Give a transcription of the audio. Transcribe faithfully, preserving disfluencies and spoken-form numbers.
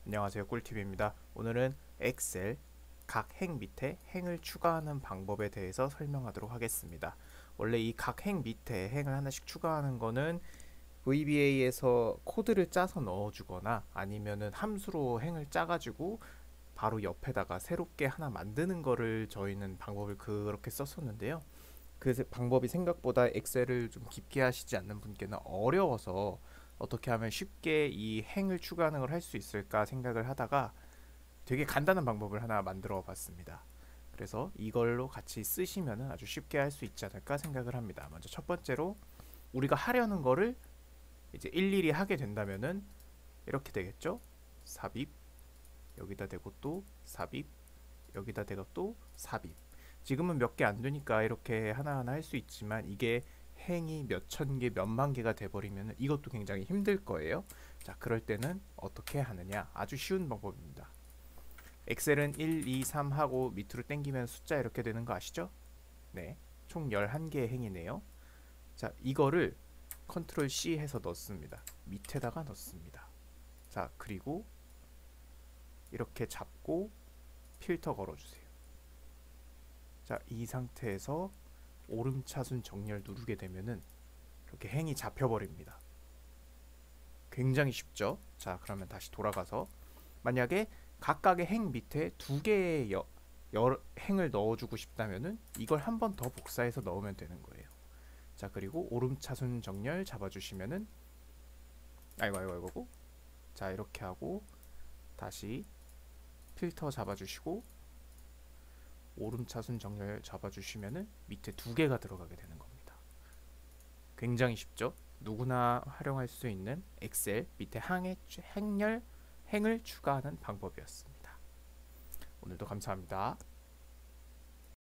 안녕하세요, 꿀팁입니다. 오늘은 엑셀 각 행 밑에 행을 추가하는 방법에 대해서 설명하도록 하겠습니다. 원래 이 각 행 밑에 행을 하나씩 추가하는 거는 브이비에이에서 코드를 짜서 넣어주거나 아니면은 함수로 행을 짜가지고 바로 옆에다가 새롭게 하나 만드는 거를 저희는 방법을 그렇게 썼었는데요. 그 방법이 생각보다 엑셀을 좀 깊게 하시지 않는 분께는 어려워서 어떻게 하면 쉽게 이 행을 추가하는 걸 할 수 있을까 생각을 하다가 되게 간단한 방법을 하나 만들어 봤습니다. 그래서 이걸로 같이 쓰시면 아주 쉽게 할 수 있지 않을까 생각을 합니다. 먼저 첫 번째로 우리가 하려는 거를 이제 일일이 하게 된다면은 이렇게 되겠죠. 삽입, 여기다 대고 또 삽입, 여기다 대고 또 삽입. 지금은 몇 개 안 되니까 이렇게 하나하나 할 수 있지만 이게 행이 몇 천 개, 몇만 개가 돼버리면 이것도 굉장히 힘들 거예요. 자, 그럴 때는 어떻게 하느냐? 아주 쉬운 방법입니다. 엑셀은 일, 이, 삼 하고 밑으로 당기면 숫자 이렇게 되는 거 아시죠? 네. 총 열한 개의 행이네요. 자, 이거를 컨트롤 씨 해서 넣습니다. 밑에다가 넣습니다. 자, 그리고 이렇게 잡고 필터 걸어주세요. 자, 이 상태에서 오름차순 정렬 누르게 되면은 이렇게 행이 잡혀버립니다. 굉장히 쉽죠? 자, 그러면 다시 돌아가서 만약에 각각의 행 밑에 두 개의 여, 여, 행을 넣어주고 싶다면은 이걸 한 번 더 복사해서 넣으면 되는 거예요. 자, 그리고 오름차순 정렬 잡아주시면은 아이고 아이고 아이고 자, 이렇게 하고 다시 필터 잡아주시고 오름차순 정렬 잡아주시면은 밑에 두 개가 들어가게 되는 겁니다. 굉장히 쉽죠? 누구나 활용할 수 있는 엑셀 밑에 항의 행렬 행을 추가하는 방법이었습니다. 오늘도 감사합니다.